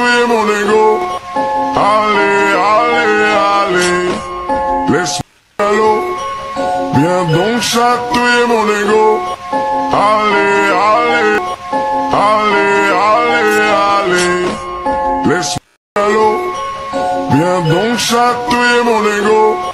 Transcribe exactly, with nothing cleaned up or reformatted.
chatouiller mon ego. Allez, allez, allez, laisse-moi l'eau. Viens donc chatouiller mon ego. Allez, allez, allez, allez, allez, laisse-moi l'eau. Viens donc chatouiller mon ego.